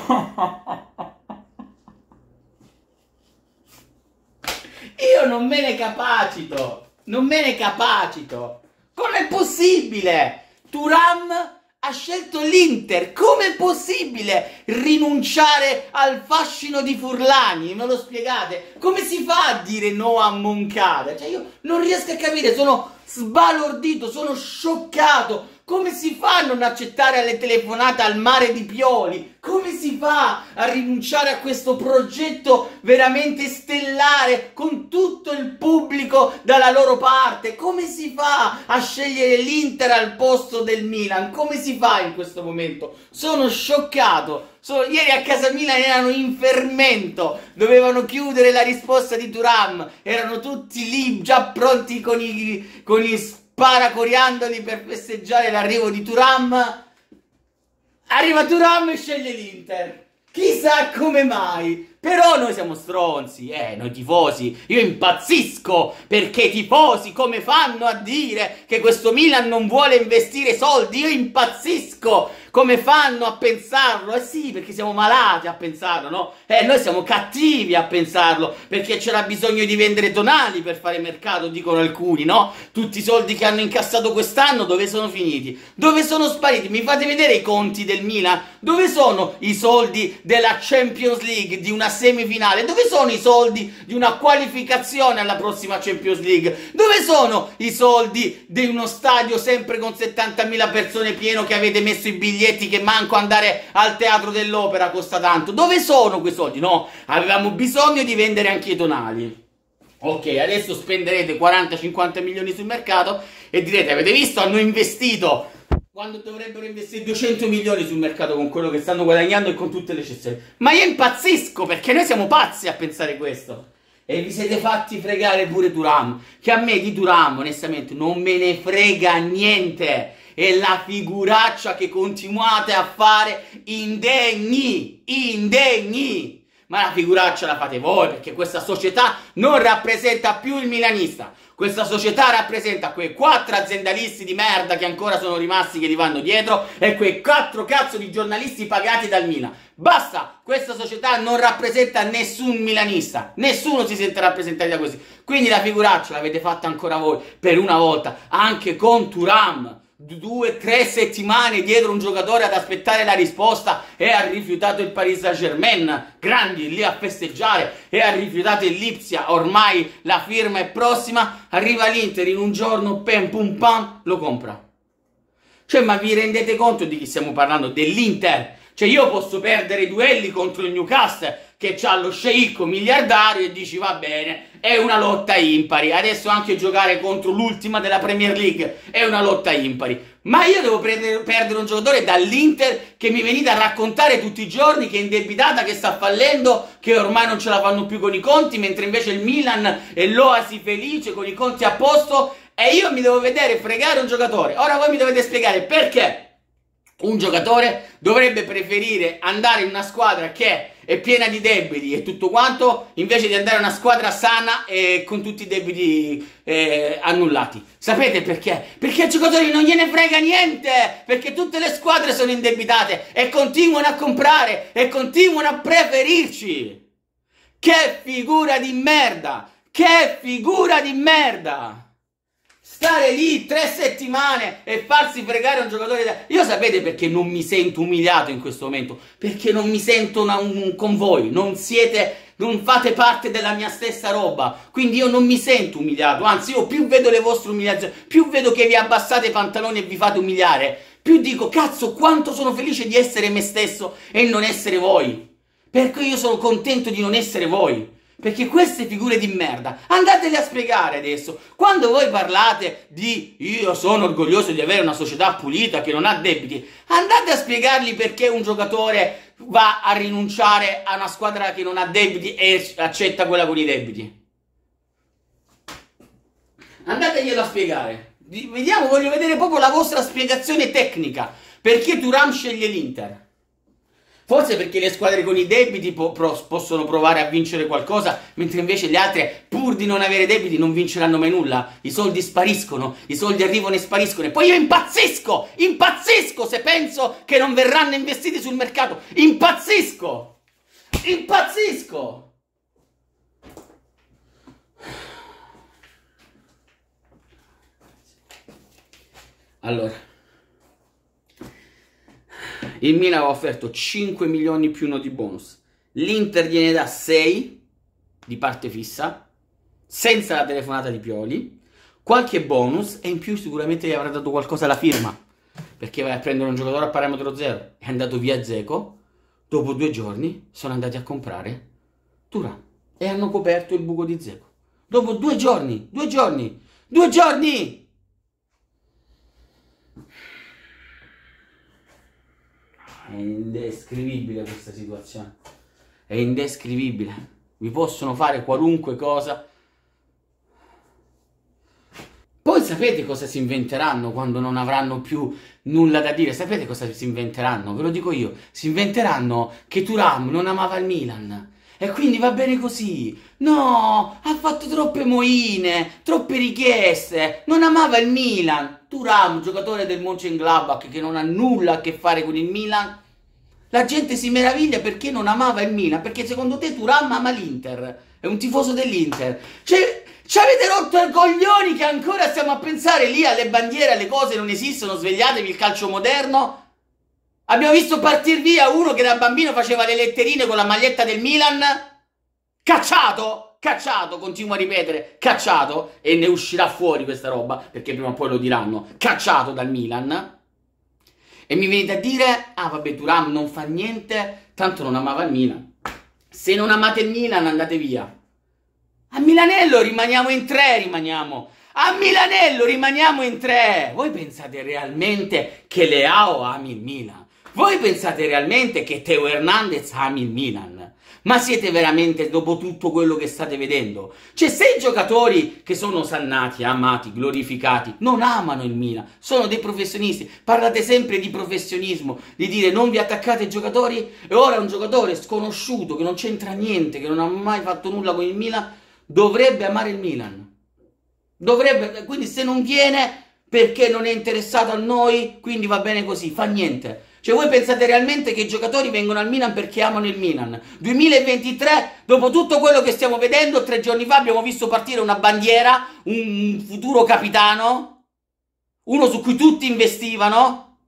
Io non me ne capacito, non me ne capacito. Com'è possibile? Thuram ha scelto l'Inter, com'è possibile rinunciare al fascino di Furlani? Me lo spiegate? Come si fa a dire no a Moncada? Cioè io non riesco a capire, sono sbalordito, sono scioccato. Come si fa a non accettare alle telefonate al mare di Pioli? Come si fa a rinunciare a questo progetto veramente stellare con tutto il pubblico dalla loro parte? Come si fa a scegliere l'Inter al posto del Milan? Come si fa in questo momento? Sono scioccato. Ieri a casa Milan erano in fermento, dovevano chiudere la risposta di Thuram, erano tutti lì già pronti con i paracoriandoli per festeggiare l'arrivo di Thuram. Arriva Thuram e sceglie l'Inter. Chissà come mai. Però noi siamo stronzi, noi tifosi. Io impazzisco perché i tifosi come fanno a dire che questo Milan non vuole investire soldi? Io impazzisco. Come fanno a pensarlo? Eh sì, perché siamo malati a pensarlo, no? Noi siamo cattivi a pensarlo, perché c'era bisogno di vendere Tonali per fare mercato, dicono alcuni, no? Tutti i soldi che hanno incassato quest'anno, dove sono finiti? Dove sono spariti? Mi fate vedere i conti del Milan? Dove sono i soldi della Champions League, di una semifinale? Dove sono i soldi di una qualificazione alla prossima Champions League? Dove sono i soldi di uno stadio sempre con 70.000 persone pieno che avete messo i biglietti, che manco andare al teatro dell'opera costa tanto? Dove sono quei soldi? No, avevamo bisogno di vendere anche i Tonali. Ok, adesso spenderete 40-50 milioni sul mercato e direte: avete visto, hanno investito quando dovrebbero investire 200 milioni sul mercato con quello che stanno guadagnando e con tutte le eccezioni. Ma io impazzisco, perché noi siamo pazzi a pensare questo. E vi siete fatti fregare pure Thuram, che a me di Thuram onestamente non me ne frega niente. E la figuraccia che continuate a fare, indegni, indegni. Ma la figuraccia la fate voi, perché questa società non rappresenta più il milanista. Questa società rappresenta quei 4 aziendalisti di merda che ancora sono rimasti, che gli vanno dietro, e quei 4 cazzo di giornalisti pagati dal Milan. Basta! Questa società non rappresenta nessun milanista. Nessuno si sente rappresentato da questi. Quindi la figuraccia l'avete fatta ancora voi, per una volta, anche con Thuram. 2-3 settimane dietro un giocatore ad aspettare la risposta, e ha rifiutato il Paris Saint-Germain, grandi lì a festeggiare, e ha rifiutato il Lipsia, ormai la firma è prossima, arriva l'Inter in un giorno, pam pum pam, lo compra. Cioè, ma vi rendete conto di chi stiamo parlando? Dell'Inter. Cioè, io posso perdere i duelli contro il Newcastle, che c'ha lo sceicco miliardario, e dici va bene, è una lotta impari. Adesso anche giocare contro l'ultima della Premier League è una lotta impari. Ma io devo perdere un giocatore dall'Inter che mi venite a raccontare tutti i giorni che è indebitata, che sta fallendo, che ormai non ce la fanno più con i conti, mentre invece il Milan è l'oasi felice con i conti a posto, e io mi devo vedere fregare un giocatore. Ora voi mi dovete spiegare perché un giocatore dovrebbe preferire andare in una squadra che è piena di debiti e tutto quanto, invece di andare in una squadra sana e con tutti i debiti annullati. Sapete perché? Perché ai giocatori non gliene frega niente, perché tutte le squadre sono indebitate e continuano a comprare e continuano a preferirci. Che figura di merda! Che figura di merda! Stare lì 3 settimane e farsi fregare un giocatore. Io sapete perché non mi sento umiliato in questo momento? Perché non mi sento con voi, non fate parte della mia stessa roba, quindi io non mi sento umiliato, anzi io più vedo le vostre umiliazioni, più vedo che vi abbassate i pantaloni e vi fate umiliare, più dico cazzo quanto sono felice di essere me stesso e non essere voi, perché io sono contento di non essere voi. Perché queste figure di merda, andatele a spiegare adesso. Quando voi parlate di io sono orgoglioso di avere una società pulita che non ha debiti, andate a spiegargli perché un giocatore va a rinunciare a una squadra che non ha debiti e accetta quella con i debiti. Andateglielo a spiegare. Vediamo, voglio vedere proprio la vostra spiegazione tecnica. Perché Thuram sceglie l'Inter? Forse perché le squadre con i debiti possono provare a vincere qualcosa, mentre invece le altre, pur di non avere debiti, non vinceranno mai nulla. I soldi spariscono, i soldi arrivano e spariscono. E poi io impazzisco se penso che non verranno investiti sul mercato. Impazzisco! Allora, il Milan aveva offerto 5 milioni più uno di bonus. L'Inter gliene dà 6 di parte fissa, senza la telefonata di Pioli, qualche bonus e in più sicuramente gli avrà dato qualcosa alla firma, perché vai a prendere un giocatore a parametro zero. È andato via Dzeko, dopo 2 giorni sono andati a comprare Thuram e hanno coperto il buco di Dzeko. Dopo 2 giorni! È indescrivibile questa situazione. È indescrivibile. Vi possono fare qualunque cosa. Poi sapete cosa si inventeranno quando non avranno più nulla da dire? Sapete cosa si inventeranno? Ve lo dico io. Si inventeranno che Thuram non amava il Milan. E quindi va bene così. No, ha fatto troppe moine, troppe richieste. Non amava il Milan. Thuram, giocatore del Mönchengladbach che non ha nulla a che fare con il Milan. La gente si meraviglia perché non amava il Milan. Perché secondo te Thuram ama l'Inter. È un tifoso dell'Inter. Cioè, ci avete rotto i coglioni che ancora stiamo a pensare lì alle bandiere, alle cose non esistono. Svegliatevi, il calcio moderno. Abbiamo visto partir via uno che da bambino faceva le letterine con la maglietta del Milan. Cacciato, continuo a ripetere, cacciato, e ne uscirà fuori questa roba, perché prima o poi lo diranno, cacciato dal Milan. E mi venite a dire, ah vabbè, Thuram non fa niente, tanto non amava il Milan. Se non amate il Milan andate via. A Milanello rimaniamo in 3, A Milanello rimaniamo in 3. Voi pensate realmente che Leao ami il Milan? Voi pensate realmente che Theo Hernandez ami il Milan? Ma siete veramente, dopo tutto quello che state vedendo? Cioè, se i giocatori che sono osannati, amati, glorificati, non amano il Milan, sono dei professionisti, parlate sempre di professionismo, di dire non vi attaccate ai giocatori, e ora un giocatore sconosciuto, che non c'entra niente, che non ha mai fatto nulla con il Milan, dovrebbe amare il Milan. Dovrebbe, quindi se non viene perché non è interessato a noi, quindi va bene così, fa niente. Cioè voi pensate realmente che i giocatori vengono al Milan perché amano il Milan? 2023, dopo tutto quello che stiamo vedendo, 3 giorni fa abbiamo visto partire una bandiera, un futuro capitano, uno su cui tutti investivano.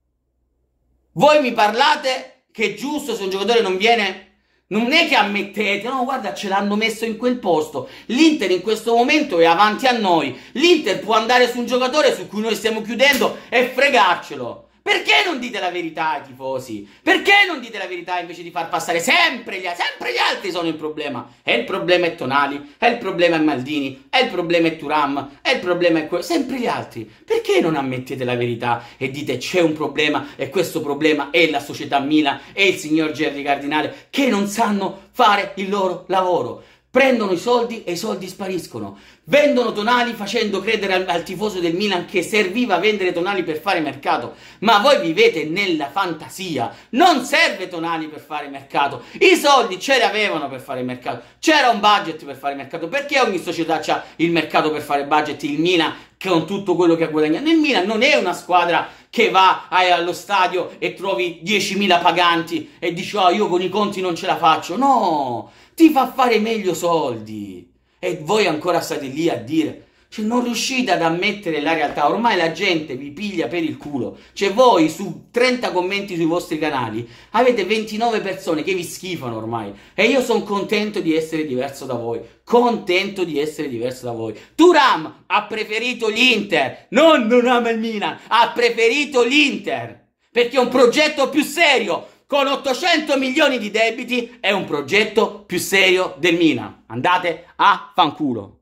Voi mi parlate che è giusto se un giocatore non viene... Non è che ammettete, no, guarda, ce l'hanno messo in quel posto. L'Inter in questo momento è avanti a noi. L'Inter può andare su un giocatore su cui noi stiamo chiudendo e fregarcelo. Perché non dite la verità ai tifosi? Perché non dite la verità invece di far passare sempre gli altri sono il problema? E il problema è Tonali, e il problema è Maldini, e il problema è Thuram, e il problema è sempre gli altri. Perché non ammettete la verità e dite c'è un problema e questo problema è la società Milan e il signor Gerry Cardinale che non sanno fare il loro lavoro? Prendono i soldi e i soldi spariscono. Vendono Tonali facendo credere al tifoso del Milan che serviva vendere Tonali per fare mercato. Ma voi vivete nella fantasia. Non serve Tonali per fare mercato. I soldi ce li avevano per fare mercato. C'era un budget per fare mercato. Perché ogni società ha il mercato per fare budget? Il Milan, con tutto quello che ha guadagnato. Il Milan non è una squadra che va allo stadio e trovi 10.000 paganti e dici oh, io con i conti non ce la faccio. No! Ti fa fare meglio soldi. E voi ancora state lì a dire, cioè non riuscite ad ammettere la realtà. Ormai la gente vi piglia per il culo. Cioè voi su 30 commenti sui vostri canali avete 29 persone che vi schifano ormai. E io sono contento di essere diverso da voi. Contento di essere diverso da voi. Thuram ha preferito l'Inter. Non ama il Milan. Ha preferito l'Inter. Perché è un progetto più serio. Con 800 milioni di debiti è un progetto più serio del Milan. Andate a fanculo.